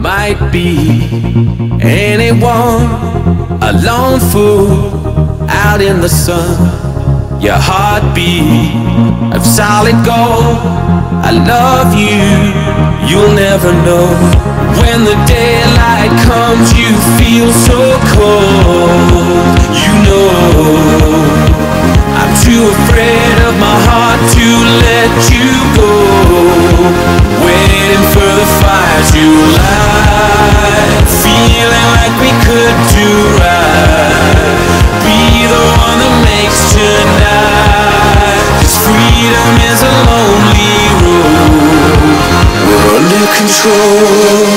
might be anyone, a lone fool out in the sun. Your heartbeat of solid gold. I love you, you'll never know. When the daylight comes, you feel so cold. You know I'm too afraid of my heart to let you go. Waiting for the fires you light, feeling like we could do right. Be the one that makes tonight. 'Cause freedom is a lonely road. We're under control.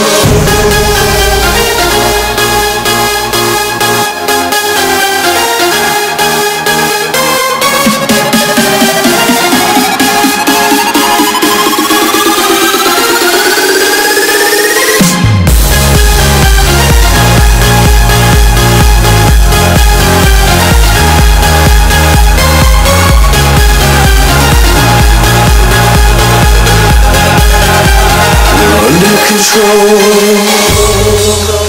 Control.